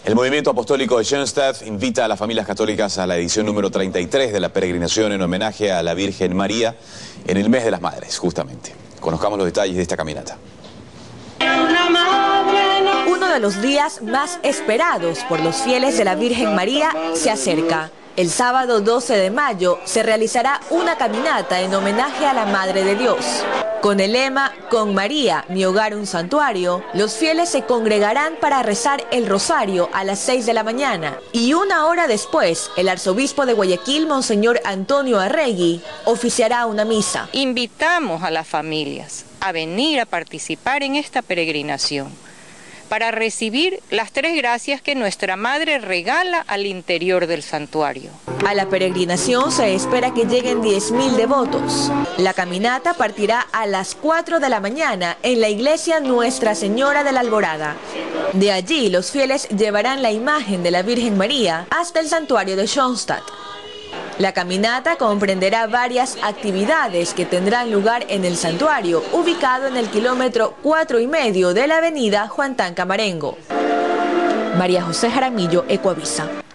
El movimiento apostólico de Schoenstatt invita a las familias católicas a la edición número 33 de la peregrinación en homenaje a la Virgen María en el mes de las Madres, justamente. Conozcamos los detalles de esta caminata. Uno de los días más esperados por los fieles de la Virgen María se acerca. El sábado 12 de mayo se realizará una caminata en homenaje a la Madre de Dios. Con el lema "Con María, mi hogar un santuario", los fieles se congregarán para rezar el rosario a las 6 de la mañana. Y una hora después, el arzobispo de Guayaquil, Monseñor Antonio Arregui, oficiará una misa. Invitamos a las familias a venir a participar en esta peregrinación para recibir las 3 gracias que nuestra Madre regala al interior del santuario. A la peregrinación se espera que lleguen 10.000 devotos. La caminata partirá a las 4 de la mañana en la iglesia Nuestra Señora de la Alborada. De allí, los fieles llevarán la imagen de la Virgen María hasta el santuario de Schoenstatt. La caminata comprenderá varias actividades que tendrán lugar en el santuario, ubicado en el kilómetro 4,5 de la avenida Juan Tancamarengo. María José Jaramillo, Ecuavisa.